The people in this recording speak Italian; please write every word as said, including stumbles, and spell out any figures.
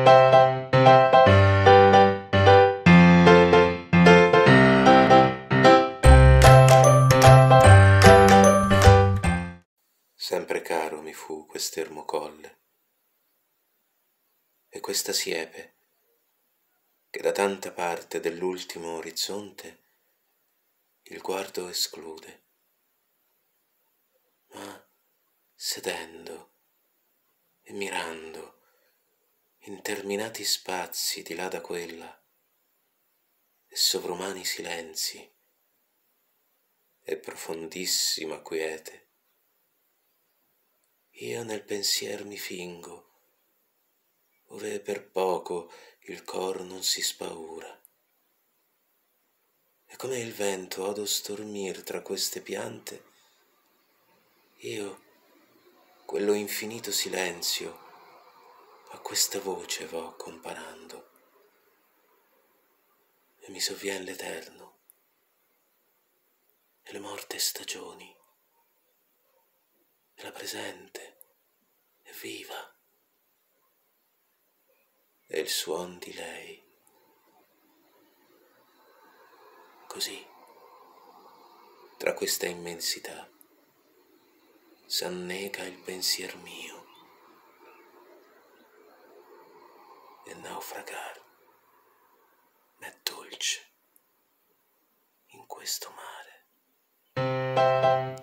Sempre caro mi fu quest'ermo colle e questa siepe che da tanta parte dell'ultimo orizzonte il guardo esclude, ma sedendo e mirando interminati spazi di là da quella e sovrumani silenzi e profondissima quiete, io nel pensier mi fingo, ove per poco il cor non si spaura, e come il vento odo stormir tra queste piante, io quello infinito silenzio a questa voce vo comparando, e mi sovvien l'eterno e le morte stagioni, e la presente e viva, e il suon di lei. Così, tra questa immensità, s'annega il pensier mio e naufragar m'è dolce in questo mare.